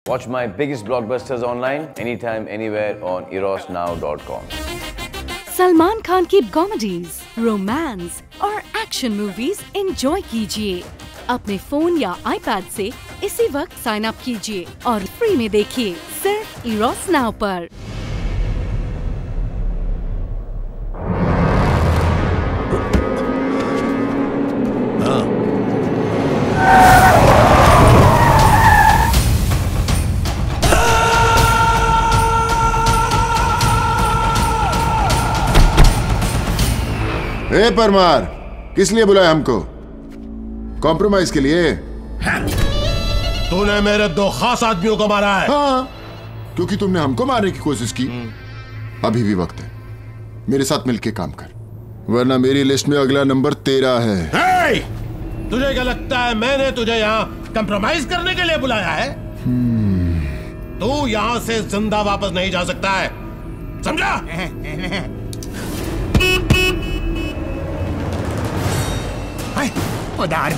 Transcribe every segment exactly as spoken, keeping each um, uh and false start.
Watch my biggest blockbusters online, anytime, anywhere on eros now dot com. Salman Khan की comedies, romance और action movies enjoy कीजिए अपने phone या iPad से इसी वक्त साइन अप कीजिए और फ्री में देखिए सिर्फ इरोस नाउ पर। ए परमार, किस लिए बुलाया हमको? कॉम्प्रोमाइज के लिए? तूने मेरे दो खास आदमियों को मारा है। हाँ, क्योंकि तुमने हमको मारने की कोशिश की। अभी भी वक्त है, मेरे साथ मिलके काम कर, वरना मेरी लिस्ट में अगला नंबर तेरा है। hey! तुझे क्या लगता है मैंने तुझे यहाँ कॉम्प्रोमाइज करने के लिए बुलाया है? hmm. तू यहाँ से जिंदा वापस नहीं जा सकता है, समझा? उदार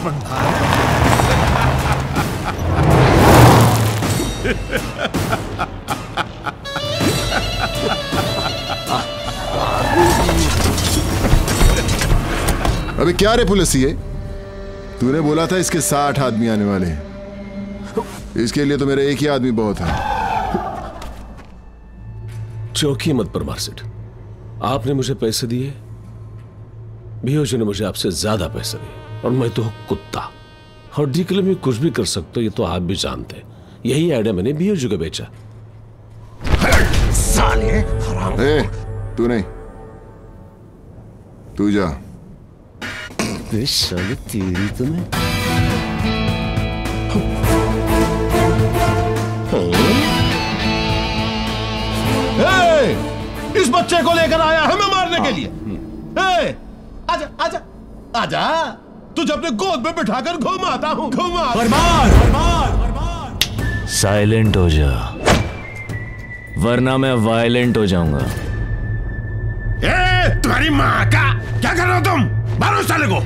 अबे क्या रे पुलिसिए, तूने बोला था इसके साठ आदमी आने वाले हैं। इसके लिए तो मेरा एक ही आदमी बहुत है। चौकी मत परमार सेठ, आपने मुझे पैसे दिए, बीओजी ने मुझे आपसे ज्यादा पैसे दिए, और मैं तो कुत्ता हड्डी के लिए मैं कुछ भी कर सकता हूं, ये तो आप भी जानते। यही आइडिया मैंने बीओजी को बेचा। साले हराम। ए, तू नहीं, तू जा। साले तेरी तो मैं। इस बच्चे को लेकर आया है मैं मारने के लिए। ए, आजा आजा आजा, तुझे अपने गोद में बिठाकर घुमाता हूँ, घुमा। फरमान, फरमान, फरमान। साइलेंट हो जा, वरना मैं वायलेंट हो जाऊंगा। ए, तुम्हारी माँ का क्या कर रहे हो तुम? मारो साले को।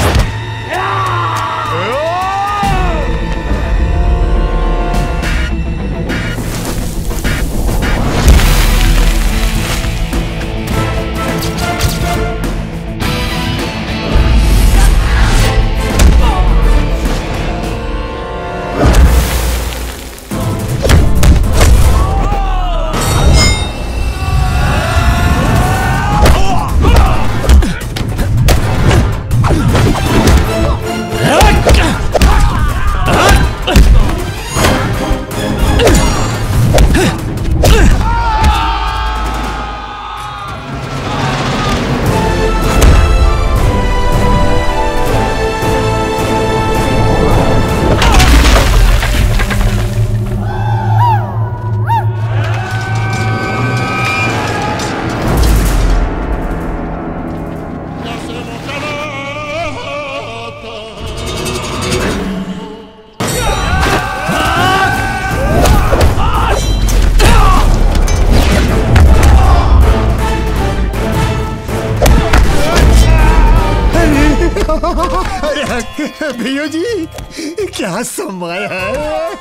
भैया जी क्या समय है।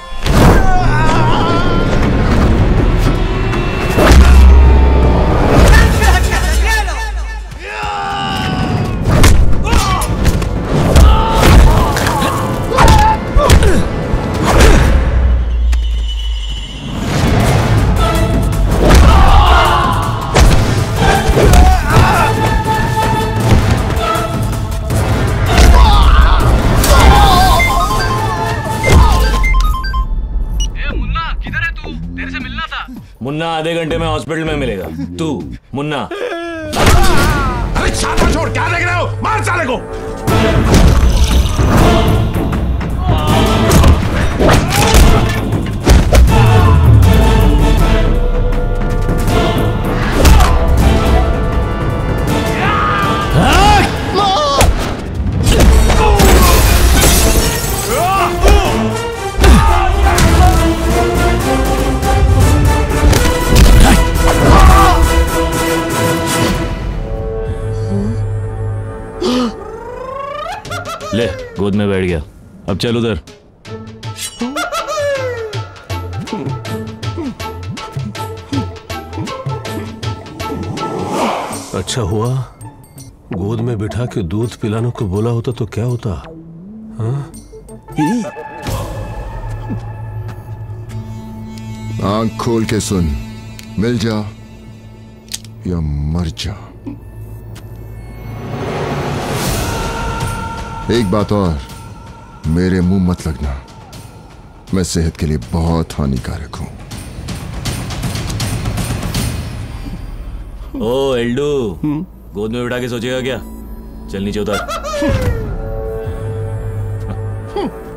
मुन्ना आधे घंटे में हॉस्पिटल में मिलेगा। तू मुन्ना। अरे छाता छोड़, क्या देख रहे हो? मार साले को। ले गोद में बैठ गया, अब चल उधर। अच्छा हुआ गोद में बिठा के दूध पिलाने को बोला होता तो क्या होता? हाँ? आंख खोल के सुन, मिल जा या मर जा। एक बात और, मेरे मुंह मत लगना, मैं सेहत के लिए बहुत हानिकारक हूं। ओ एल्डू, गोद में बिठा के सोचेगा क्या? चल नीचे उतर।